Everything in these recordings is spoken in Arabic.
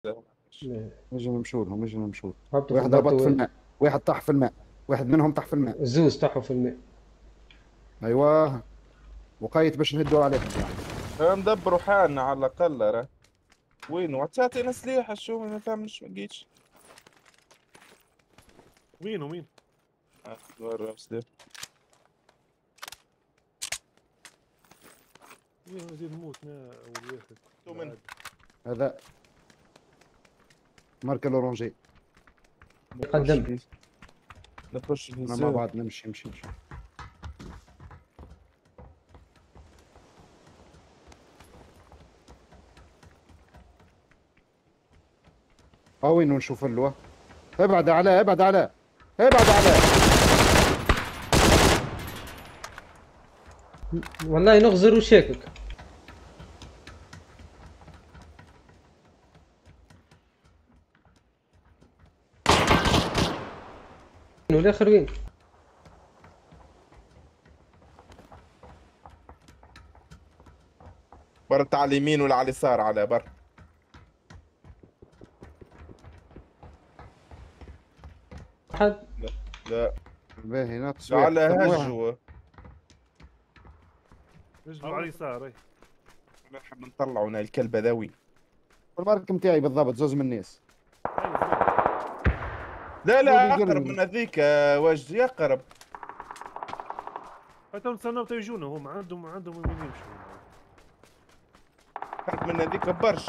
نجي نمشوا لهم، نجي نمشوا لهم. هبطوا في واحد هبط في البرتوال. الماء، واحد طاح في الماء، واحد منهم طاح في الماء. الزوز طاحوا في الماء. ايوه، وقايت باش نهدوا عليهم يعني. ندبروا حالنا على الأقل. راه وين تعطينا سلاح؟ شو ما فهمش، ما لقيتش. وين؟ برا سلاح. وين نزيد نموت اول واحد. شو من هذا ماركة الاورونجي. قدم. نخش مع الهزام. بعض نمشي نمشي. وين نشوف اللواء؟ ابعد عليه، ابعد عليه، ابعد عليه. والله نغزر وشاكك. والاخر وين؟ برا على اليمين ولا على اليسار؟ على برا. واحد. لا باهي ناقص على واحد. هجوا. نزلوا على اليسار. نحب نطلعوا الكلب ذوي. المارك نتاعي بالضبط زوز من الناس. لا اقرب من هذيك وجدي، اقرب. حتى نستناو يجونا، هم عندهم وين يمشوا. اقرب من هذيك برش.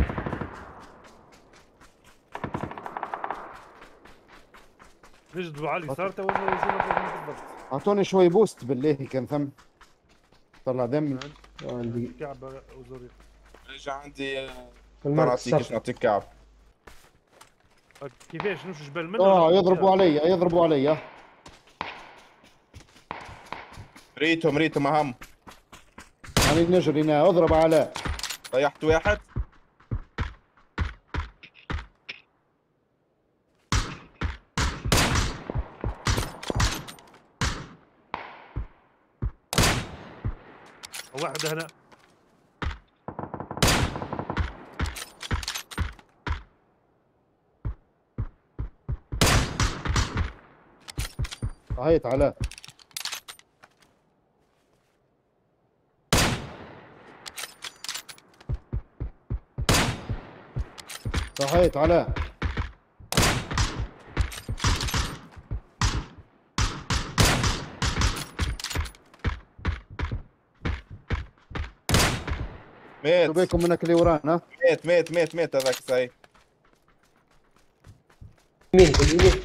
نجدوا على اليسار تو يجونا بالضبط. اعطوني شوي بوست بالله كان ثم. طلع دم. عندي كعبه وزريق. رجع عندي. المارك نعطيك الصفر. نعطيك كعب. كيفاش نمشي جبال منه؟ يضربوا علي، يضربوا علي. ريتهم اهم. يعني نجري اضرب على. طيحت واحد. واحد هنا. صحيت على. صحيت على. مات. شو بيكم منك اللي ورانا؟ مات هذاك صحيح. يمين باليمين.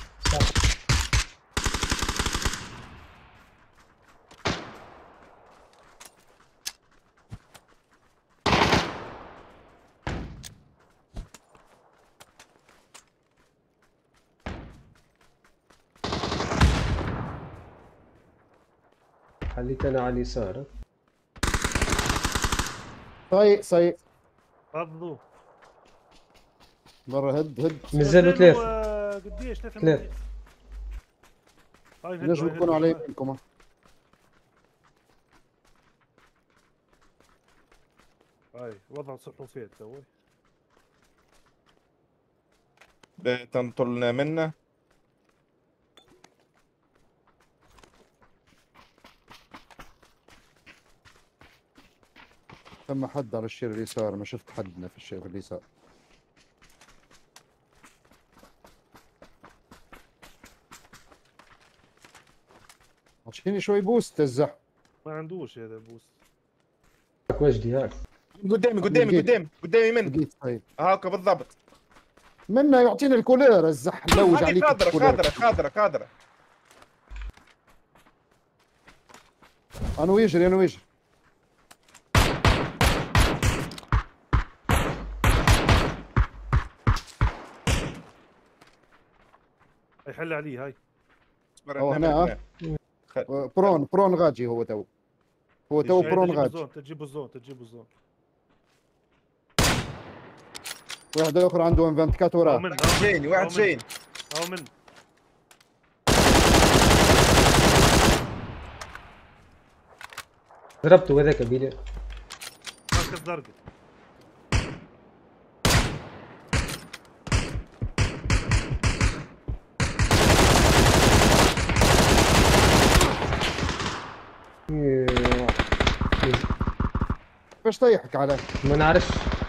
خليت انا على اليسار. صايق غضوا. مرة هد. مازالوا ثلاثة. قديش؟ ثلاثة. نجم يكونوا على يمينكم. هاي وضع صحوا فيه تو. تنطلنا منه. ثم حد على الشير اليسار، ما شفت حدنا في الشير اليسار. اعطيني شوي بوست الزح. ما عندوش هذا بوست. وجدي هاك. قدامي من لقيت طيب هاكا بالضبط. منا يعطيني الكولير الزح ملوج عليك. خضرة. انا ويجري. يحل عليه هاي. هو هنا برون غاجي. هو تو برون غاجي. تجيبوا الزون. واحد اخر عنده انفنتكات وراه. واحد جايني. او من ضربته هذاك بيلي. مركز درجة. باش طيحك على ما نعرفش.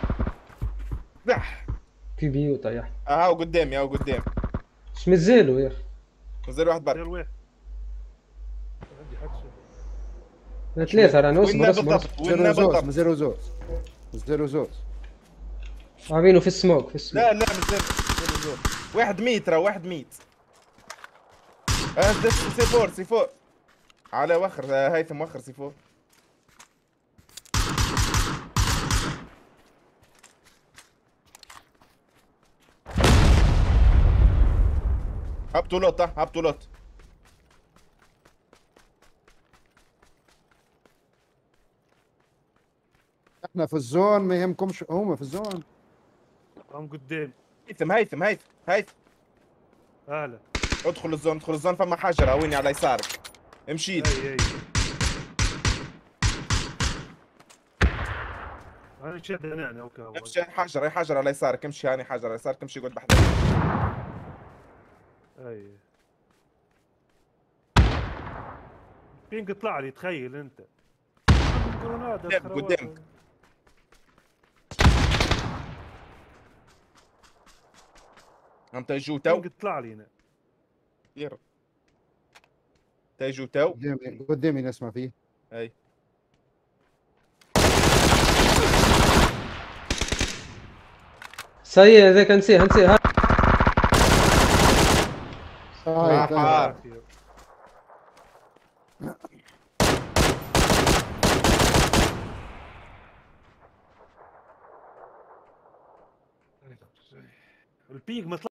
زح. في بيو طيح. هاو قدامي هاو قدامي. اش مزالو يا اخي؟ نزل واحد دير برك. واحد. عندي حكشه. ثلاثة راني. وين اصبر اصبر بالضبط؟ وين زيرو زوز بالضبط؟ زيرو زوز زيرو زوز. عاملينه في السموك في السموك. لا لا مازال واحد ميت راه واحد ميت. سي فور سي فور على وخر. هيثم وخر سي فور. هبطوا لوط هبطوا لوط. احنا في الزون ما يهمكمش، هم في الزون. هم قدام. هيثم هيثم هيثم هيثم اعلى. ادخل الزون ادخل الزون. فما حجره ويني على يسارك. امشي لي. اي. انا شد انا اوكي. امشي حجره حجره على يسارك. امشي هاني حجره على يسارك. امشي قعد بحذر. اي. بينك طلع لي تخيل انت. قدامك. انت جو تو. بينك طلع لي هنا. يلا تيجو تو. قدامي نسمع فيه. اي سي هذاك نسيه. حار. البينك ما